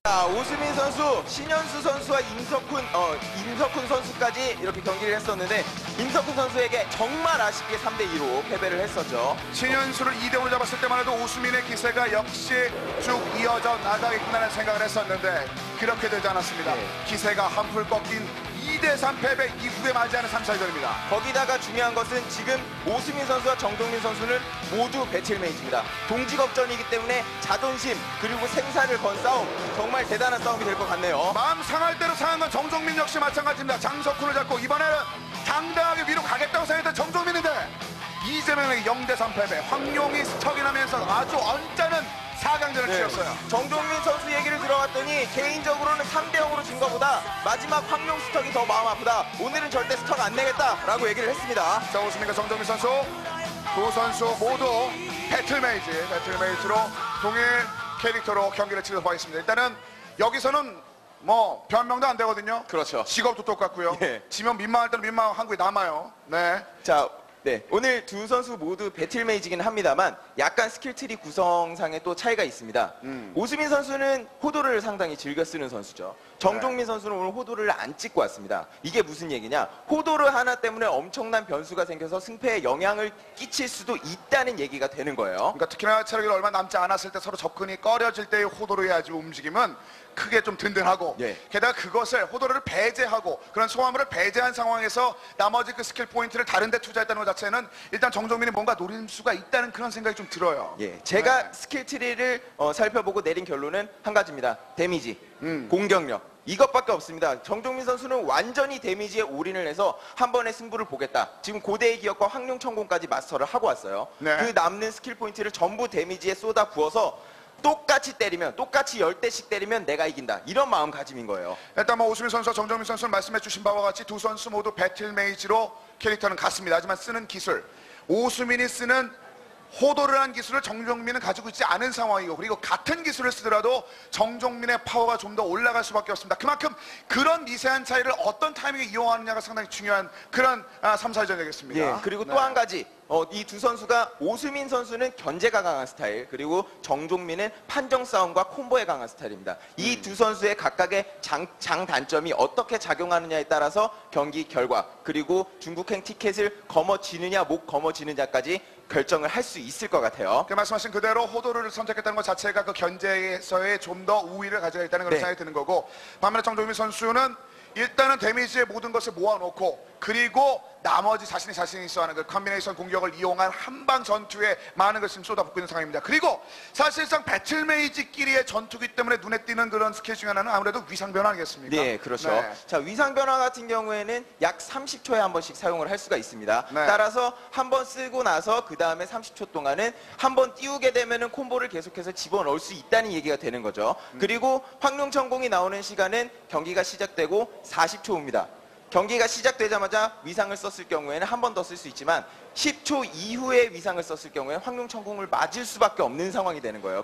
오수민 선수, 신현수 선수와 임석훈 선수까지 이렇게 경기를 했었는데 임석훈 선수에게 정말 아쉽게 3대2로 패배를 했었죠. 신현수를 2대5로 잡았을 때만 해도 오수민의 기세가 역시 쭉 이어져 나가겠구나라는 생각을 했었는데 그렇게 되지 않았습니다. 네. 기세가 한풀 꺾인 2대3 패배 이후에 맞이하는 3사전입니다. 거기다가 중요한 것은 지금 오수민 선수와 정종민 선수는 모두 배틀메이트입니다. 동직업전이기 때문에 자존심 그리고 생사를 건 싸움, 정말 대단한 싸움이 될 것 같네요. 마음 상할 대로 상한 건 정종민 역시 마찬가지입니다. 장석훈을 잡고 이번에는 당당하게 위로 가겠다고 생각했던 정종민인데 이재명의 0대3 패배, 황용이 스쳐기나면서 아주 언짢은 4강전을 치렀어요. 정종민 선수 얘기를 들어봤더니 개인적으로는 3대0으로 진 것보다 마지막 황용 스턱이 더 마음 아프다. 오늘은 절대 스턱 안 내겠다라고 얘기를 했습니다. 자, 오수민과 정종민 선수 두 선수 모두 배틀메이트로 동일 캐릭터로 경기를 치르도록 하겠습니다. 일단은 여기서는 뭐 변명도 안 되거든요. 그렇죠. 직업도 똑같고요. 예. 지면 민망할 때는 민망한 한국에 남아요. 네. 자, 오늘 두 선수 모두 배틀메이지긴 합니다만 약간 스킬트리 구성상에 또 차이가 있습니다. 오수민 선수는 호도를 상당히 즐겨 쓰는 선수죠. 정종민 선수는 오늘 호도를 안 찍고 왔습니다. 이게 무슨 얘기냐? 호도를 하나 때문에 엄청난 변수가 생겨서 승패에 영향을 끼칠 수도 있다는 얘기가 되는 거예요. 그러니까 특히나 체력이 얼마 남지 않았을 때 서로 접근이 꺼려질 때의 호도로 해야지 움직임은 크게 좀 든든하고 예. 게다가 그것을 호도를 배제하고 그런 소화물을 배제한 상황에서 나머지 그 스킬 포인트를 다른 데 투자했다는 것 자체는 일단 정종민이 뭔가 노릴 수가 있다는 그런 생각이 좀 들어요. 예, 제가 네. 스킬 트리를 살펴보고 내린 결론은 한 가지입니다. 데미지, 공격력. 이것밖에 없습니다. 정종민 선수는 완전히 데미지에 올인을 해서 한 번의 승부를 보겠다. 지금 고대의 기억과 황룡천공까지 마스터를 하고 왔어요. 네. 그 남는 스킬 포인트를 전부 데미지에 쏟아 부어서 똑같이 때리면, 똑같이 10대씩 때리면 내가 이긴다. 이런 마음가짐인 거예요. 일단 뭐 오수민 선수와 정종민 선수는 말씀해 주신 바와 같이 두 선수 모두 배틀메이지로 캐릭터는 같습니다. 하지만 쓰는 기술, 오수민이 쓰는 호도를 한 기술을 정종민은 가지고 있지 않은 상황이고 그리고 같은 기술을 쓰더라도 정종민의 파워가 좀 더 올라갈 수밖에 없습니다. 그만큼 그런 미세한 차이를 어떤 타이밍에 이용하느냐가 상당히 중요한 그런 3, 4전 되겠습니다. 예, 그리고 또 한 가지 이 두 선수가 오수민 선수는 견제가 강한 스타일 그리고 정종민은 판정 싸움과 콤보에 강한 스타일입니다. 이 두 선수의 각각의 장단점이 어떻게 작용하느냐에 따라서 경기 결과 그리고 중국행 티켓을 거머쥐느냐 못 거머쥐느냐까지 결정을 할 수 있을 것 같아요. 그 말씀하신 그대로 호도를 선택했다는 것 자체가 그 견제에서의 좀 더 우위를 가져야 있다는 그런 네. 생각이 드는 거고 반면에 정종민 선수는 일단은 데미지의 모든 것을 모아놓고 그리고 나머지 자신이 있어 하는 그 컨비네이션 공격을 이용한 한방 전투에 많은 것을 쏟아붓고 있는 상황입니다. 그리고 사실상 배틀메이지끼리의 전투기 때문에 눈에 띄는 그런 스킬 중에 하나는 아무래도 위상 변화 아니겠습니까? 네, 그렇죠. 네. 자, 위상 변화 같은 경우에는 약 30초에 한 번씩 사용을 할 수가 있습니다. 네. 따라서 한 번 쓰고 나서 그 다음에 30초 동안은 한 번 띄우게 되면은 콤보를 계속해서 집어넣을 수 있다는 얘기가 되는 거죠. 그리고 황룡천공이 나오는 시간은 경기가 시작되고 40초입니다. 경기가 시작되자마자 위상을 썼을 경우에는 한 번 더 쓸 수 있지만 10초 이후에 위상을 썼을 경우에는 황룡천공을 맞을 수밖에 없는 상황이 되는 거예요.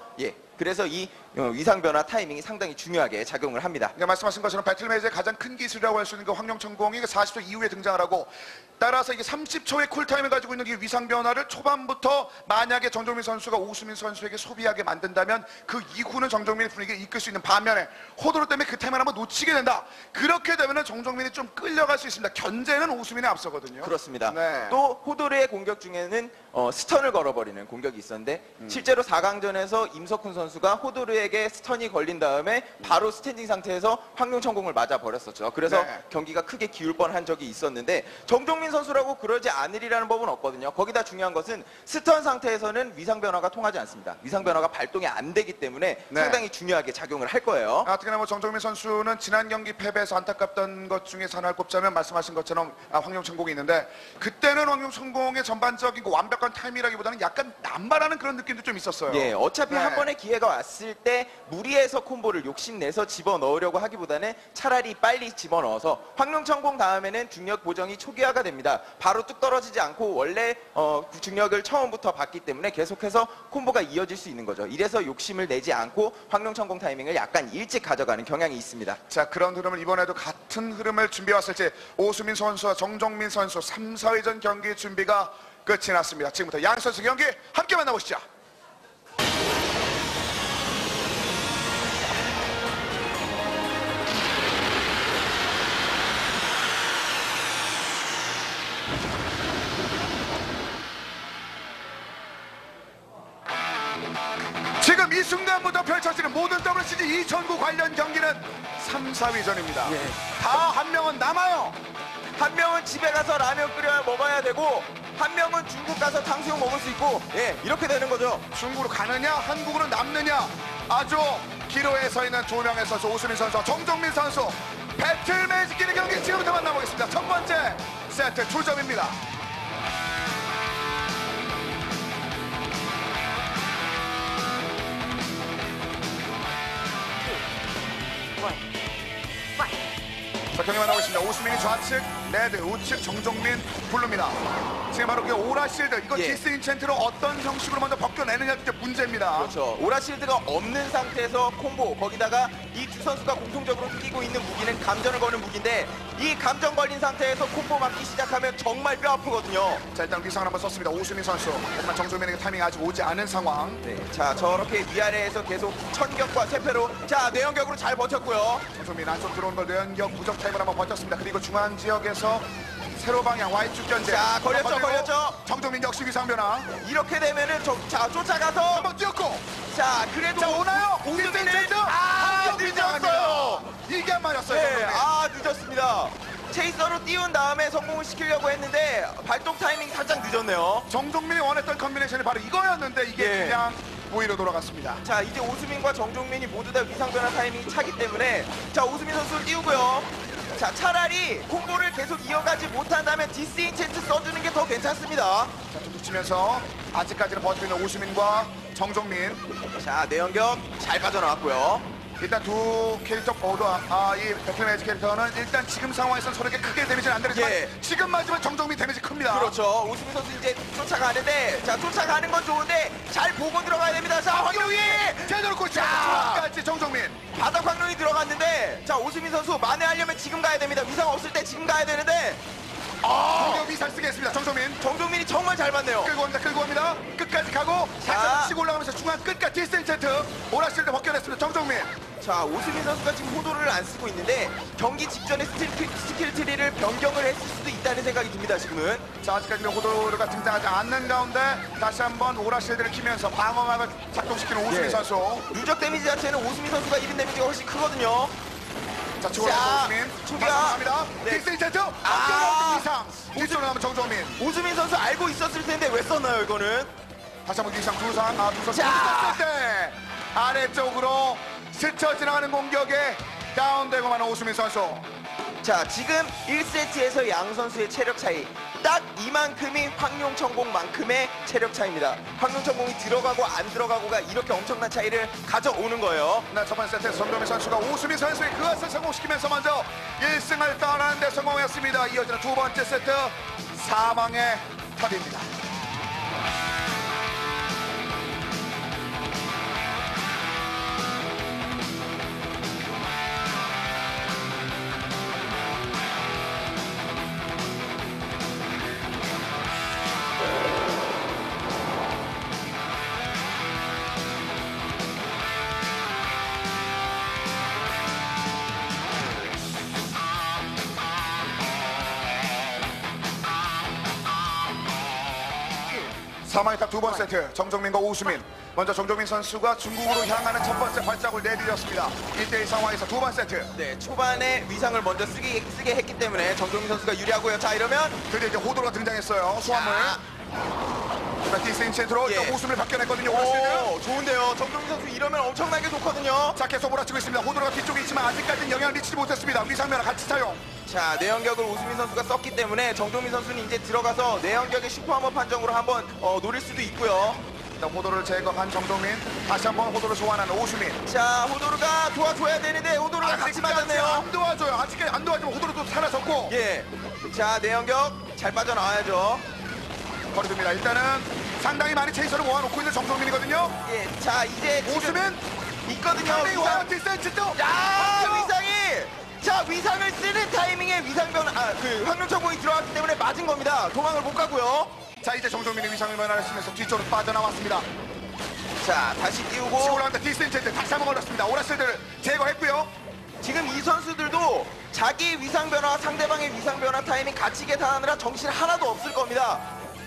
그래서 이 위상 변화 타이밍이 상당히 중요하게 작용을 합니다. 그러니까 말씀하신 것처럼 배틀메이지의 가장 큰 기술이라고 할 수 있는 그 황룡천공이 40초 이후에 등장을 하고 따라서 이게 30초의 쿨타임을 가지고 있는 이 위상 변화를 초반부터 만약에 정종민 선수가 오수민 선수에게 소비하게 만든다면 그 이후는 정종민의 분위기를 이끌 수 있는 반면에 호도로 때문에 그 타임을 한번 놓치게 된다. 그렇게 되면은 정종민이 좀 끌려갈 수 있습니다. 견제는 오수민이 앞서거든요. 그렇습니다. 네. 또 호도르의 공격 중에는 스턴을 걸어버리는 공격이 있었는데 실제로 4강전에서 임석훈 선수가 호도르에게 스턴이 걸린 다음에 바로 스탠딩 상태에서 황룡천공을 맞아버렸었죠. 그래서 네. 경기가 크게 기울 뻔한 적이 있었는데 정종민 선수라고 그러지 않으리라는 법은 없거든요. 거기다 중요한 것은 스턴 상태에서는 위상 변화가 통하지 않습니다. 위상 변화가 발동이 안 되기 때문에 네. 상당히 중요하게 작용을 할 거예요. 특히나 뭐 정종민 선수는 지난 경기 패배에서 안타깝던 것 중에서 하나를 꼽자면 말씀하신 것처럼 황룡천공이 있는데 그때는 황룡천공의 전반적인 그 완벽한 타임이라기보다는 약간 남발하는 그런 느낌도 좀 있었어요. 예, 어차피 네. 한 번의 기회가 왔을 때 무리해서 콤보를 욕심내서 집어넣으려고 하기보다는 차라리 빨리 집어넣어서 황룡천공 다음에는 중력 보정이 초기화가 됩니다. 바로 뚝 떨어지지 않고 원래 중력을 처음부터 받기 때문에 계속해서 콤보가 이어질 수 있는 거죠. 이래서 욕심을 내지 않고 황룡천공 타이밍을 약간 일찍 가져가는 경향이 있습니다. 자, 그런 흐름을 이번에도 같은 흐름을 준비해왔을지 오수민 선수와 정종민 선수 3, 4회전 경기 준비가 끝이 났습니다. 지금부터 양 선수 경기 함께 만나보시죠. 순간부터 펼쳐지는 모든 WCG 2009 관련 경기는 3, 4위전입니다. 예. 다 한 명은 남아요. 한 명은 집에 가서 라면 끓여 먹어야 되고 한 명은 중국 가서 탕수육 먹을 수 있고 예 이렇게 되는 거죠. 중국으로 가느냐 한국으로 남느냐 아주 기로에 서 있는 두 명의 선수 오수민 선수와 정종민 선수 배틀 매직끼리 경기 지금부터 만나보겠습니다. 첫 번째 세트 2점입니다. 자, 경기 만나고 있습니다. 오수민이 좌측, 레드, 우측 정종민, 블루입니다. 지금 바로 그 오라실드, 이거 예. 디스인챈트로 어떤 형식으로 먼저 벗겨내느냐 게 문제입니다. 그렇죠. 오라실드가 없는 상태에서 콤보 거기다가 이 두 선수가 공통적으로 끼고 있는 무기는 감전을 거는 무기인데 이 감전 걸린 상태에서 콤보 맞기 시작하면 정말 뼈 아프거든요. 자, 일단 위상을 한번 썼습니다. 오수민 선수. 하지만 정종민에게 타이밍이 아직 오지 않은 상황. 네, 자 저렇게 위아래에서 계속 천격과 세패로 자 내연격으로 잘 버텼고요. 정종민 안쪽 들어오는 걸 내연격 부적 타임을 한번 버텼습니다. 그리고 중앙 지역에서 세로 방향 Y축 견제. 자, 걸렸죠, 걸리고 걸렸죠. 정종민 역시 위상 변화. 이렇게 되면은 자 쫓아가서 한번 뛰었고. 자 그래도 자, 오나요? 오수민은 디스인챈트. 늦었어요. 이게 한 말이었어요. 네, 정종민. 늦었습니다. 체이서로 띄운 다음에 성공을 시키려고 했는데 발동 타이밍이 살짝 늦었네요. 정종민이 원했던 컨비네이션이 바로 이거였는데 이게 예. 그냥 오히려 돌아갔습니다. 자 이제 오수민과 정종민이 모두 다 위상 변화 타이밍이 차기 때문에 자 오수민 선수를 띄우고요. 자 차라리 콤보를 계속 이어가지 못한다면 디스인챈트 써주는 게 더 괜찮습니다. 자, 툭툭 치면서 아직까지는 버티고 있는 오수민과 정종민. 자 내연격 잘 빠져나왔고요. 일단 두 캐릭터 모두 이 배틀매치 캐릭터는 일단 지금 상황에서는 서로에게 크게 데미지는 안 되지만 예. 지금 맞으면 정종민 데미지 큽니다. 그렇죠. 오수민 선수 이제 쫓아가는데 자 쫓아가는 건 좋은데 잘 보고 들어가야 됩니다. 자 황룡이 제대로 꽂히면서 자. 중앙까지 정종민. 바닥 황룡이 들어갔는데 자 오수민 선수 만회하려면 지금 가야 됩니다. 위상 없을 때 지금 가야 되는데 공격 미사일 쓰겠습니다. 정종민. 정종민이 정말 잘 봤네요. 끌고 갑니다. 끌고 갑니다. 끝까지 가고 자. 살짝 치고 올라가면서 중앙 끝까지 디스텐트 오라실드 벗겨냈습니다. 정종민. 자 오수민 선수가 지금 호도를 안 쓰고 있는데 경기 직전에 스킬 트리를 변경을 했을 수도 있다는 생각이 듭니다. 지금은 자, 아직까지는 호도르가 등장하지 않는 가운데 다시 한번 오라실드를 키면서 방어막을 작동시키는 오수민 예. 선수. 누적 데미지 자체는 오수민 선수가 1인 데미지가 훨씬 크거든요. 자, 치고 자, 올라가는 오수민. 초기화. 합니다. 네. 디스텐트 아. 이상. 뒤쪽으로 가면 정종민. 오수민 선수 알고 있었을 텐데 왜 썼나요 이거는? 다시 한번 위상 두 선수 자. 붙었을 때 아래쪽으로 스쳐 지나가는 공격에 다운되고 마는 오수민 선수. 자 지금 1세트에서 양 선수의 체력 차이 딱 이만큼이 황룡천공만큼의 체력 차이입니다. 황룡천공이 들어가고 안 들어가고가 이렇게 엄청난 차이를 가져오는 거예요. 네, 첫 번째 세트 정종민 선수가 오수민 선수의 그것을 성공시키면서 먼저 1승을 떠나는 데 성공했습니다. 이어지는 두 번째 세트 사망의 탑입니다. 사망의 탑 두 번째 세트 정종민과 오수민. 먼저 정종민 선수가 중국으로 향하는 첫 번째 발자국을 내디뎠습니다. 1대1 상황에서 두 번째 세트. 네 초반에 위상을 먼저 쓰게 했기 때문에 정종민 선수가 유리하고요. 자 이러면 드디어 이제 호도가 등장했어요. 소환물. 자, 디스인챈트로 예. 오수민을 바뀌어냈거든요. 오라실드. 오 좋은데요. 정종민 선수 이러면 엄청나게 좋거든요. 자, 계속 몰아치고 있습니다. 호도가 뒤쪽에 있지만 아직까지는 영향을 미치지 못했습니다. 위상면을 같이 사용. 자 내연격을 오수민 선수가 썼기 때문에 정종민 선수는 이제 들어가서 내연격의 슈퍼하머 판정으로 한번 노릴 수도 있고요. 자, 호도를 제거한 정종민. 다시 한번 호도를 소환하는 오수민. 자 호도르가 도와줘야 되는데 호도르가 같이 맞았네요. 안 도와줘요. 아직까지 안 도와주면 호도를 또 사라졌고. 예. 자 내연격 잘 빠져나와야죠. 거리듭니다. 일단은 상당히 많이 체이서를 모아놓고 있는 정종민이거든요. 예. 자 이제 지금 오수민. 있거든요. 상당히 와요. 위상. 디스텐트. 야 위상이. 자 위상을 쓰는 타이밍에 위상변 그 황룡천공이 들어왔기 때문에 맞은 겁니다. 도망을 못 가고요. 자, 이제 정종민이 위상을 변화했으면서 뒤쪽으로 빠져나왔습니다. 자 다시 띄우고 치고 올라간다. 디스텐트 다시 한번 걸렸습니다. 오라실드를 제거했고요. 지금 이 선수들도 자기 위상 변화와 상대방의 위상 변화 타이밍 같이 계산하느라 정신 하나도 없을 겁니다.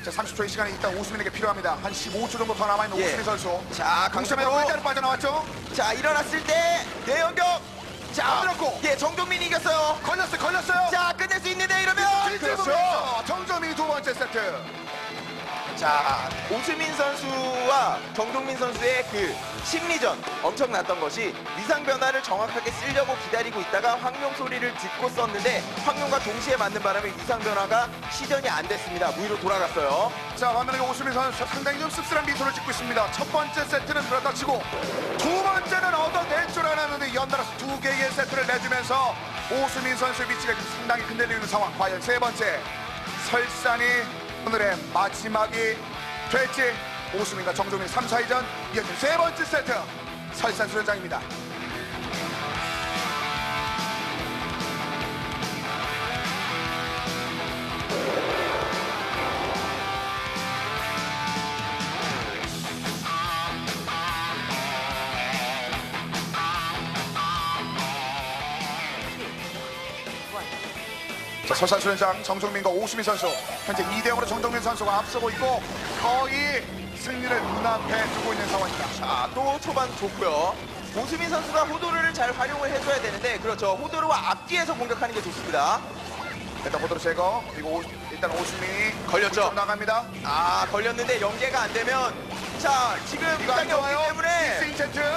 자, 30초의 시간이 일단 오수민에게 필요합니다. 한 15초 정도 더 남아있는 예. 오수민 선수. 자, 강점에 강점으로. 일단 빠져나왔죠. 자, 일어났을 때 내연격. 자, 들었고. 예, 정종민이 이겼어요. 걸렸어요. 자, 끝낼 수 있는데 이러면. 그렇죠. 정정민이 두 번째 세트. 자, 오수민 선수와 정종민 선수의 그 심리전 엄청났던 것이 위상 변화를 정확하게 쓰려고 기다리고 있다가 황룡 소리를 듣고 썼는데 황룡과 동시에 맞는 바람에 위상 변화가 시전이 안 됐습니다. 무위로 돌아갔어요. 자, 반면에 오수민 선수 상당히 좀 씁쓸한 미소를 짓고 있습니다. 첫 번째 세트는 그렇다 치고 두 번째는 얻어낼 줄 알았는데 연달아서 두 개의 세트를 내주면서 오수민 선수의 위치가 지금 상당히 흔들리는 상황. 과연 세 번째 설산이 오늘의 마지막이 될지. 오수민과 정종민 3, 4위전 이어진 세 번째 세트 설산 수련장입니다. 자, 설산 수련장 정종민과 오수민 선수 현재 2대0으로 정종민 선수가 앞서고 있고 거의 승리를 눈앞에 두고 있는 상황입니다. 자, 또 초반 좋고요. 오수민 선수가 호도르를 잘 활용을 해줘야 되는데 그렇죠. 호도르와 앞뒤에서 공격하는 게 좋습니다. 일단 호도로 제거. 그리고 일단 오수민이 걸렸죠. 좀 나갑니다. 아, 걸렸는데 연계가 안 되면 자, 지금 이거 안 위상이 없기 좋아요. 때문에 디스인젠트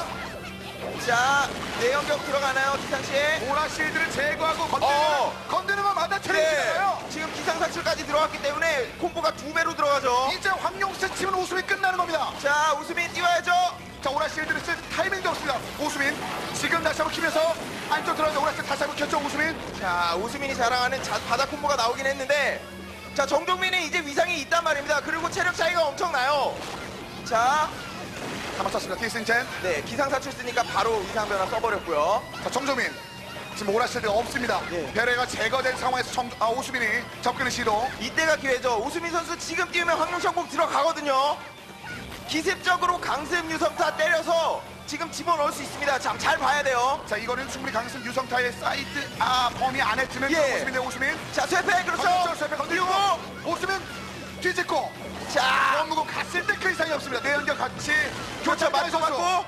자, 내연격 들어가나요, 기상시에? 오라실드를 제거하고 어. 건드는 건 맞아떨어지잖아요. 네, 지금 기상사출까지 들어갔기 때문에 콤보가 2배로 들어가죠. 이제 황용세 치면 오수민 끝나는 겁니다. 자, 우수민 띄워야죠. 자, 오라실드를 쓸 타이밍도 없습니다. 오수민 지금 다시 한번 키면서 안쪽 들어가서 오라실드 다시 한번 켰죠. 오수민. 자, 우수민이 자랑하는 바닥 콤보가 나오긴 했는데 자, 정종민이 이제 위상이 있단 말입니다. 그리고 체력 차이가 엄청나요. 자, 한번 쳤습니다. 디스인젠. 네, 기상사출 쓰니까 바로 위상 변화 써버렸고요. 자, 정종민. 지금 오라실드가 없습니다. 예. 베레가 제거된 상황에서 오수민이 접근의 시도. 이때가 기회죠. 오수민 선수 지금 뛰면 황룡천공 들어가거든요. 기습적으로 강습 유성타 때려서 지금 집어넣을 수 있습니다. 참 잘 봐야 돼요. 자, 이거는 충분히 강승 유성타의 사이드 범위 안에 드는 예. 오수민의 오수민. 자, 쇠패 그렇죠. 쇠패 건드리고 오수민 뒤집고. 자, 영무고 갔을 때 그 이상이 없습니다. 내연결 같이 교차 교차 맞고 선수.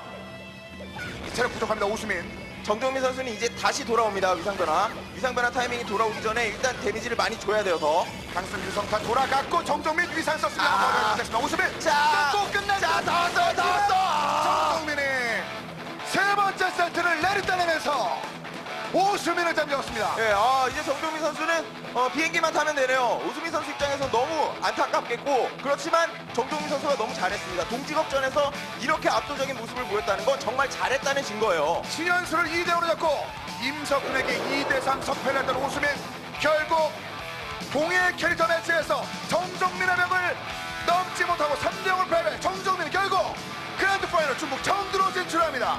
체력 부족합니다. 오수민. 정종민 선수는 이제 다시 돌아옵니다. 위상변화. 위상변화 타이밍이 돌아오기 전에 일단 데미지를 많이 줘야 돼요. 더. 강승 유성타 돌아갔고 정종민 위상 썼습니다. 아. 오수민. 자, 또 끝났죠. 자, 더 왔어, 더 왔어. 정종민이 세 번째 세트를 내리따내면서 오수민을 잠재웠습니다. 예, 이제 정종민 선수는 비행기만 타면 되네요. 오수민 선수 입장에서 너무 안타깝겠고 그렇지만 정종민 선수가 너무 잘했습니다. 동직업전에서 이렇게 압도적인 모습을 보였다는 건 정말 잘했다는 증거예요. 신현수를 2대5로 잡고 임석훈에게 2대3 석패를 했던 오수민. 결국 동해 캐릭터 매치에서 정종민의 벽을 넘지 못하고 3대0을 패배. 정종민이 결국 그랜드 파이널 중국 청주로 진출합니다.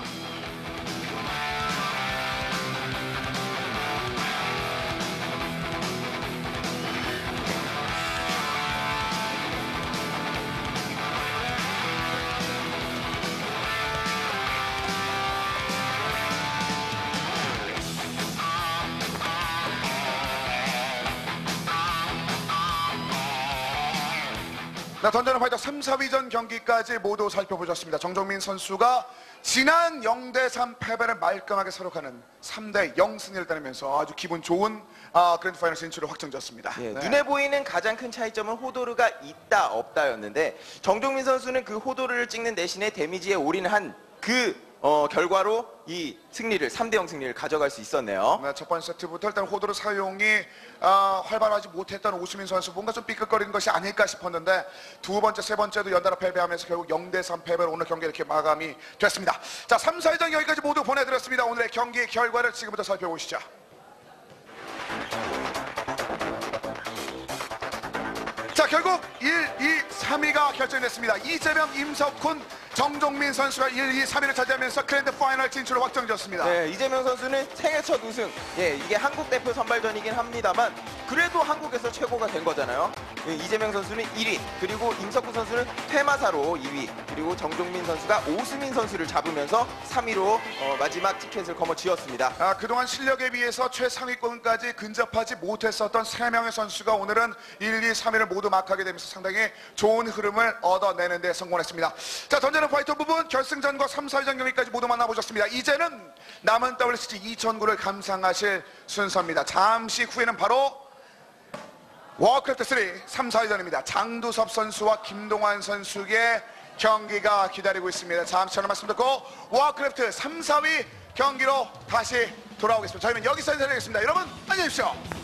네, 던전은 파이터 3, 4위전 경기까지 모두 살펴보셨습니다. 정종민 선수가 지난 0대3 패배를 말끔하게 서력하는 3대0 승리를 따내면서 아주 기분 좋은 그랜드 파이널 진출을 확정지었습니다. 예, 네. 눈에 보이는 가장 큰 차이점은 호도르가 있다 없다였는데 정종민 선수는 그 호도르를 찍는 대신에 데미지에 올인한 그 결과로 이 승리를 3대0 승리를 가져갈 수 있었네요. 네, 첫 번째 세트부터 일단 호도르 사용이 활발하지 못했던 오수민 선수 뭔가 좀 삐끗거리는 것이 아닐까 싶었는데 두 번째, 세 번째도 연달아 패배하면서 결국 0대3 패배로 오늘 경기 이렇게 마감이 됐습니다. 자, 3, 4위전 여기까지 모두 보내드렸습니다. 오늘의 경기 결과를 지금부터 살펴보시죠. 자, 결국 1, 2, 3위가 결정됐습니다. 이재명, 임석훈, 정종민 선수가 1, 2, 3위를 차지하면서 그랜드 파이널 진출을 확정지었습니다. 네, 이재명 선수는 생애 첫 우승. 예, 이게 한국 대표 선발전이긴 합니다만 그래도 한국에서 최고가 된 거잖아요. 예, 이재명 선수는 1위, 그리고 임석구 선수는 퇴마사로 2위, 그리고 정종민 선수가 오수민 선수를 잡으면서 3위로 마지막 티켓을 거머쥐었습니다. 그동안 실력에 비해서 최상위권까지 근접하지 못했었던 3명의 선수가 오늘은 1, 2, 3위를 모두 마크하게 되면서 상당히 좋은 흐름을 얻어내는 데 성공했습니다. 자, 던져는 파이터 부분 결승전과 3, 4위전 경기까지 모두 만나보셨습니다. 이제는 남은 WCG 2009를 감상하실 순서입니다. 잠시 후에는 바로 워크래프트 3, 3, 4위전입니다. 장두섭 선수와 김동환 선수의 경기가 기다리고 있습니다. 잠시 전화 말씀 듣고 워크래프트 3, 4위 경기로 다시 돌아오겠습니다. 저희는 여기서 인사드리겠습니다. 여러분 안녕히 계십시오.